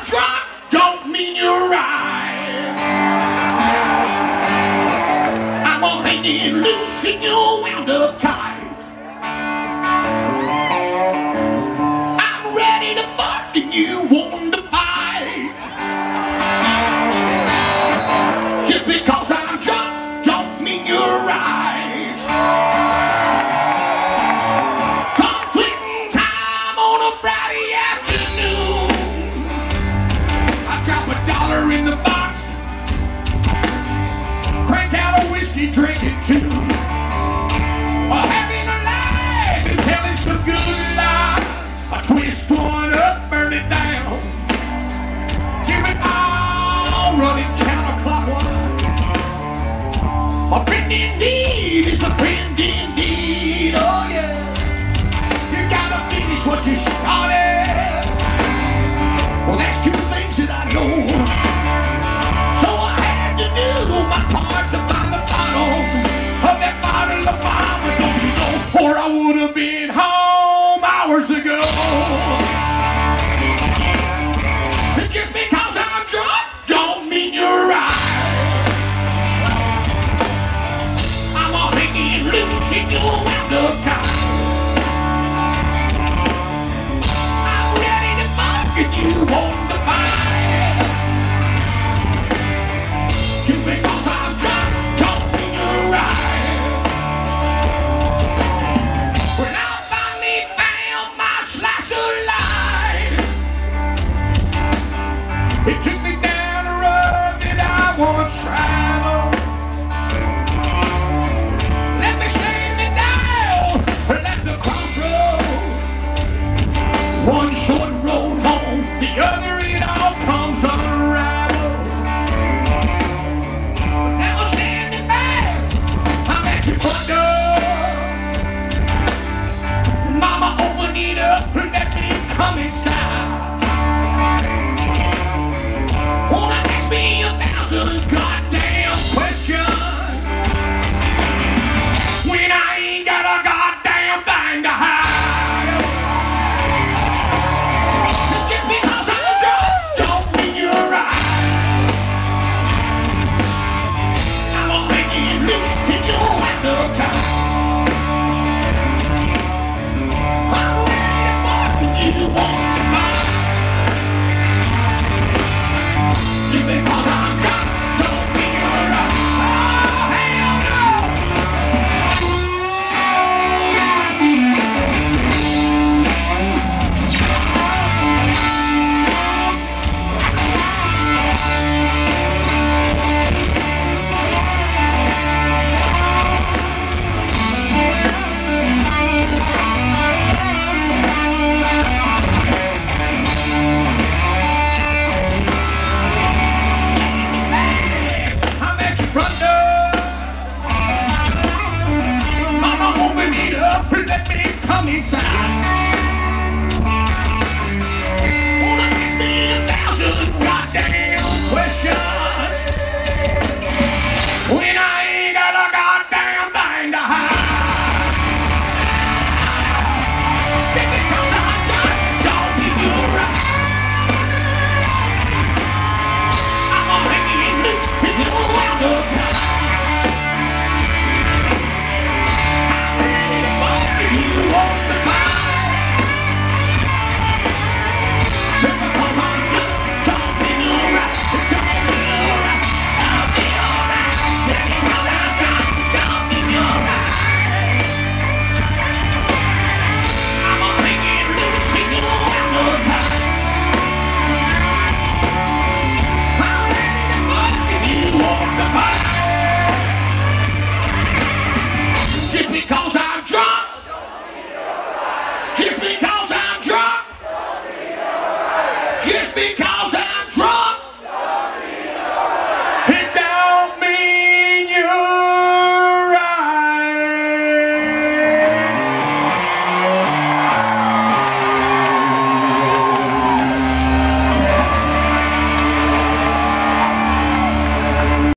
I'm drunk don't mean you're right. I'm all hanging loose and you're wound up tight. I'm ready to fuck and you want to fight. Just because I'm drunk don't mean you're right. Come quitting time on a Friday afternoon. I drop $1 in the box, crank out a whiskey, drink it too. While having a life and telling some good lies, I twist one up, burn it down. Give it all, running counterclockwise. A friend indeed is a friend indeed, oh yeah. You gotta finish what you started. Well, that's two things that I know. So I had to do my part to find the bottom of that bottle of mama, don't you know? Or I would have been home hours ago. And just because I'm drunk don't mean you're right. I'm all hanging loose and you're wound up tight. I'm ready to fuck and you want to fight. Just because I'm drunk don't mean you're right. Well, I finally found my slice of life. It took me down a road that I once traveled. Let me stand me down at the crossroads. One short road home, the other it all comes unraveled. But now I'm standing back, I'm at your front door. Mama, open it up and let me come inside. Wanna ask me 1,000 goddamn questions when I ain't got a goddamn thing to hide. Just because I'm drunk don't mean you're right. I'm all hanging loose and you're wound up tight. I'm ready to fuck and you want to fight. Just because I'm drunk don't mean you're right. Oh, hell no. I'm at your front door. Mama, open it up and let me come inside.